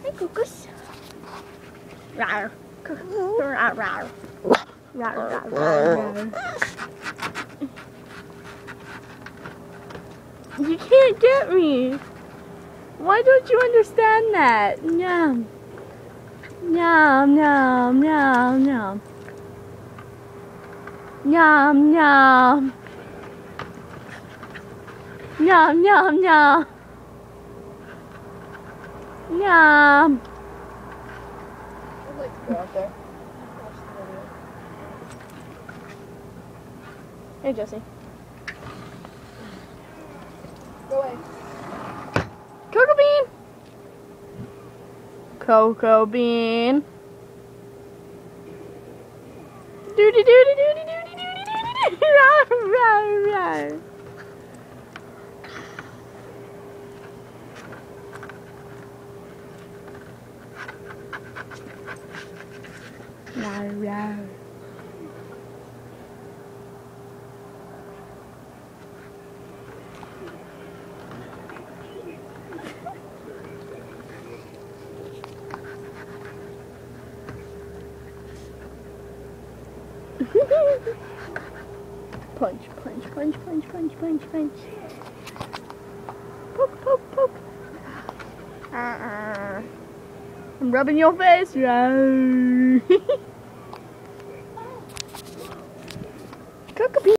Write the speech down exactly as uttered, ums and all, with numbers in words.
Hey, Coocos. Rawr. Rawr, rawr. Rawr, rawr, rawr. You can't get me. Why don't you understand that? Yum. Yum, yum, yum, yum. Yum, yum. Yum, yum, yum. Yum. I'd like to go out there. Hey, Jesse. Go away. Cocoa bean. Cocoa bean. Doody doody doody doody doody doody doody. Rawr, rawr, rawr. Rawr, rawr. Punch, punch, punch, punch, punch, punch, punch. Poke, poke, poke. Uh-uh. I'm rubbing your face.